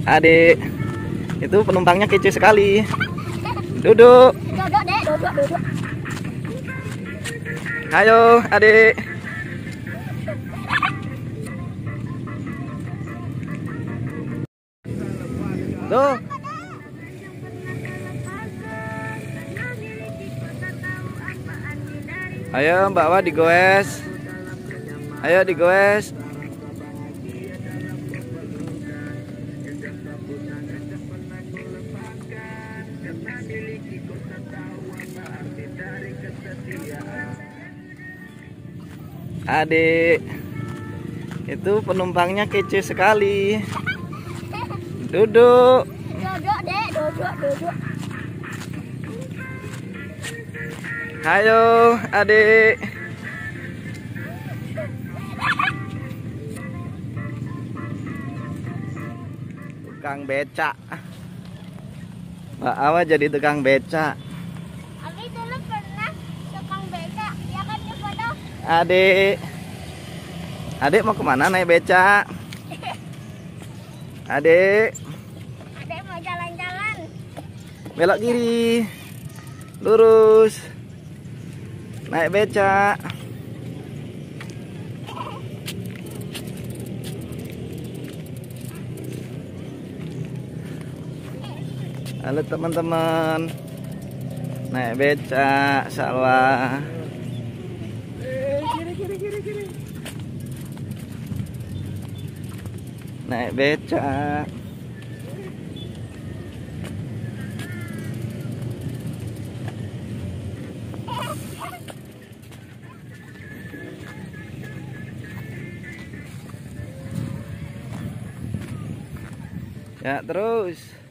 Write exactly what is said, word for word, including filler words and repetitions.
Adik, itu penumpangnya kece sekali. Duduk. Duduk, Dek. Duduk, duduk. Ayo, adik. Tuh. Ayo, bawa digoes. Ayo digoes. Adik, itu penumpangnya kece sekali. Duduk. Duduk, Dek. Duduk, duduk. Ayo, adik. Tukang becak. Mbak Awa jadi tukang becak. Abi dulu pernah tukang becak, ya kan ya foto? Adik, adik mau kemana naik becak? Adik, Adek mau jalan-jalan. belok kiri, lurus, naik becak. Halo teman-teman, naik becak Salwa. Naik becak. Ya terus.